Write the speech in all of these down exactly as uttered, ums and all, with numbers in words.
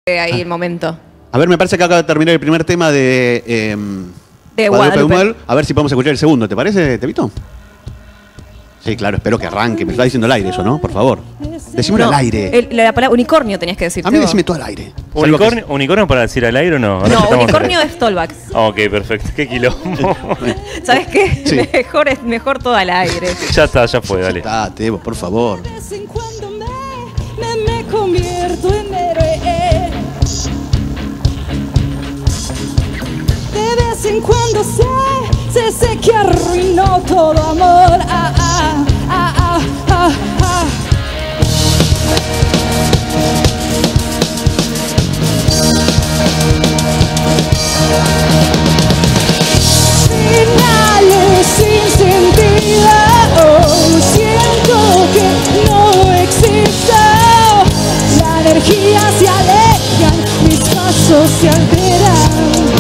ahí Ah. el momento. A ver, me parece que acaba de terminar el primer tema de, eh, De Guadalupe Guadalupe. Buñuel. A ver si podemos escuchar el segundo. ¿Te parece, Tevito? Sí, claro, espero que arranque. Me está diciendo al aire eso, ¿no? Por favor. Decímelo No, al aire. el- la palabra unicornio tenías que decir. A mí decime todo al aire. ¿Unicornio, ¿Unicornio para decir al aire o no? Ahora No, estamos unicornio al es Stolbax. aire. Ok, perfecto. Qué quilombo. ¿Sabes qué? Sí. Mejor es mejor todo al aire. Ya está, ya fue, dale. Ah, Tevo, por favor. De vez en cuando me, me, me convierto en héroe. De vez en cuando sé, sé, sé que arruinó todo amor. Ah, ah, ah, ah, ah, ah. Finales sin sentido, oh, siento que no existo. La energía se aleja, mis pasos se alteran.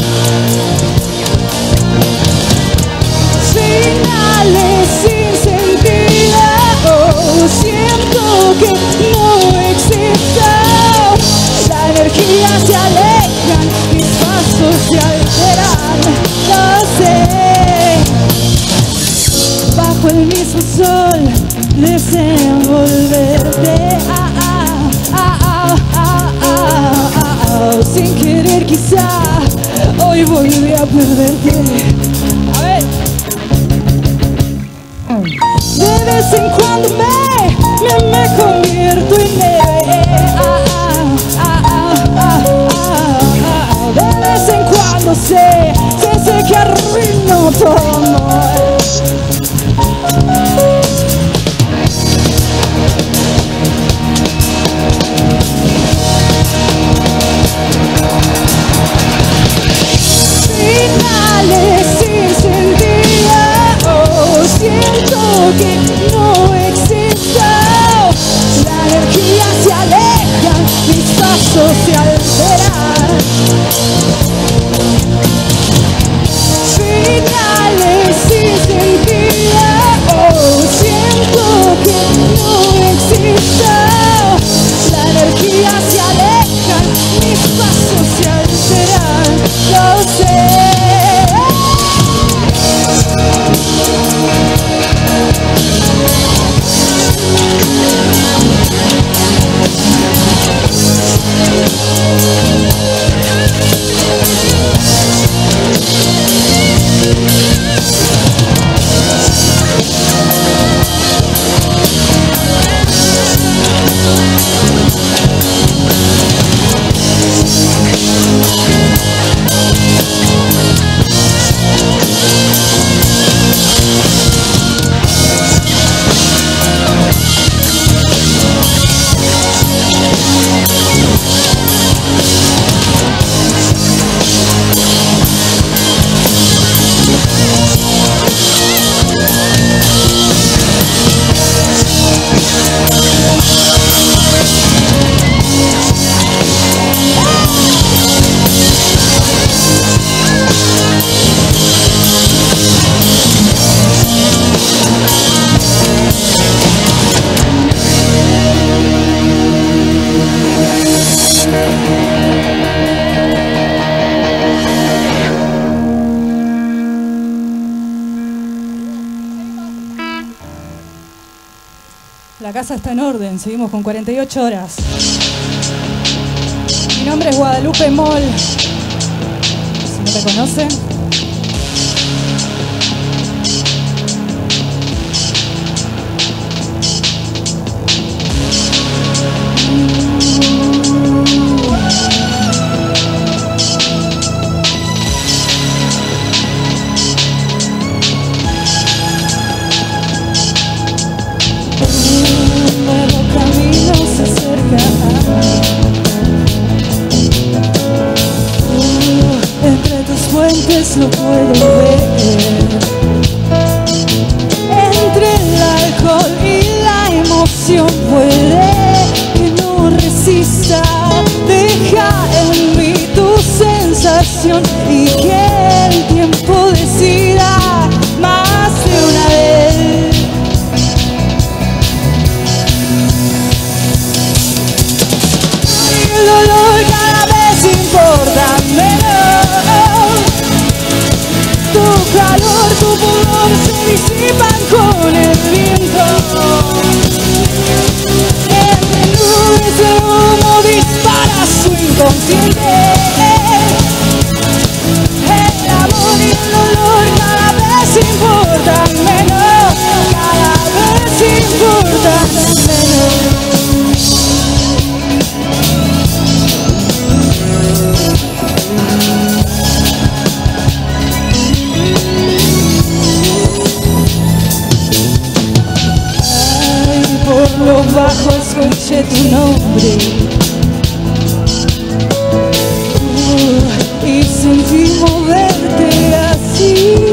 Finales sin sentido, oh, siento que no existo. La energía se aleja, mis pasos se alteran. Lo sé. Bajo el mismo sol deseo volverte. Ah, ah, ah, ah, ah, ah, ah, ah. Sin querer quizá hoy volví a perderte. A ver. De vez en cuando me, me, me convierto en héroe. Ah, ah, ah, ah, ah, ah, ah. De vez en cuando sé, sé, sé que arruino todo amor. Finales sin sentido, oh, siento que no existo. La energía se aleja, mis pasos se alteran. Finales sin sentido, oh, siento que no existo. La energía se aleja, mis pasos se alteran. Lo sé. La casa está en orden, seguimos con cuarenta y ocho horas. Mi nombre es Guadalupe Moll. Si no me conocen. Un nuevo camino se acerca a mí. Entre tus puentes lo puedo ver. Entre el alcohol y la emoción puede que no resista. Deja en mí tu sensación y que el tiempo decida más de una vez. El dolor cada y moverte así.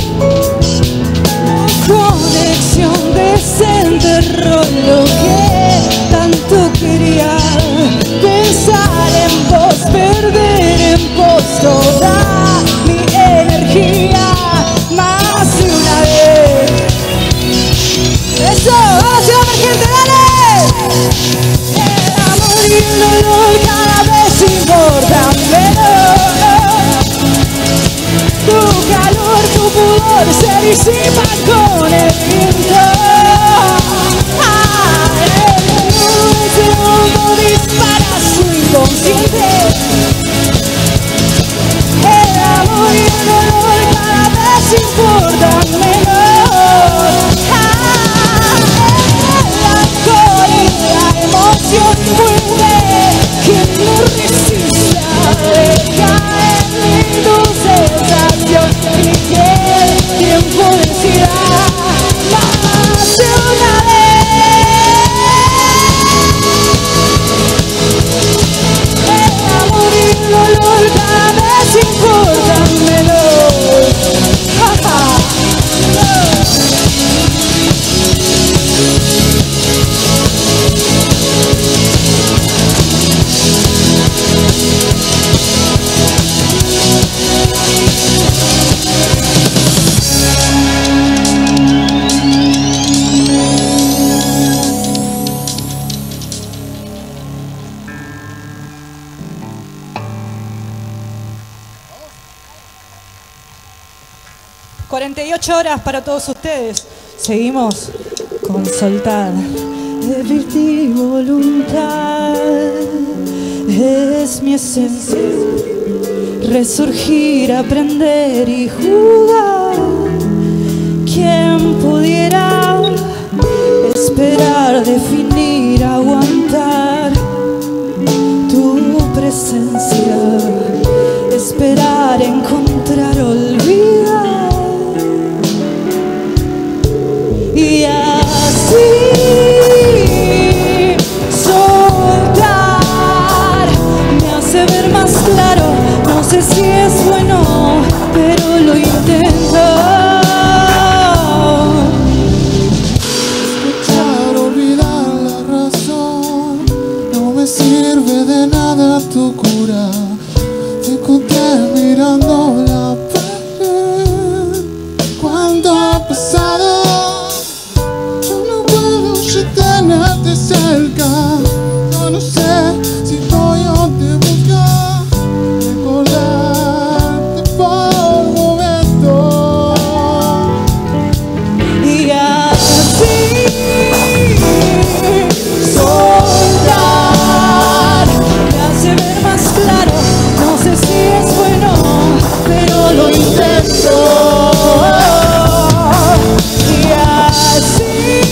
Conexión desenterró lo que tanto quería. Pensar en vos, perder en vos toda mi energía. Más de una vez. Eso, vamos a ver, gente, dale. El amor y el dolor cada vez importan menos. Tu calor, tu pudor se disipan con el viento. Ah, el mundo dispara su inconsciente. El amor y el dolor cada vez importan menos. Ah, el alcohol y la emoción vuelve. Quien no resista deja en mí tu sensación. Y que el tiempo decida más de una vez. El amor y el dolor cada vez importan menos. Ja, ja. cuarenta y ocho horas para todos ustedes. Seguimos con Soltar. De virtud y voluntad es mi esencia. Resurgir, aprender y jugar. ¿Quién pudiera esperar, definir, aguantar tu presencia? Esperar, encontrar, olvidar. Y así soltar me hace ver más claro. No sé si es bueno, pero lo intento. Escuchar, olvidar la razón. No me sirve de nada tu cura. Te encontré mirando la pared. Cuando ha pasado, tenerte cerca, yo no sé si voy a te buscar, recordarte por un momento. Y así soltar me hace ver más claro. No sé si es bueno, pero lo intento. Y así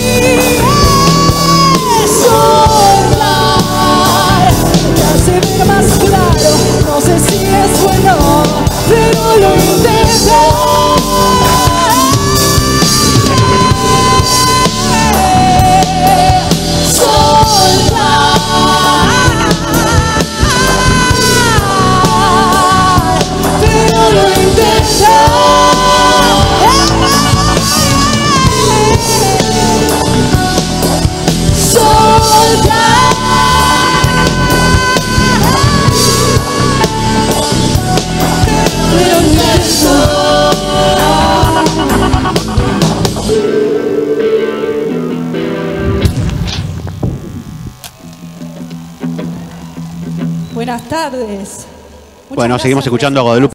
más claro, no sé si es bueno, pero lo intento. Soltar, pero lo intento. Soltar. Buenas tardes. Muchas Bueno, gracias seguimos por escuchando a esta Guadalupe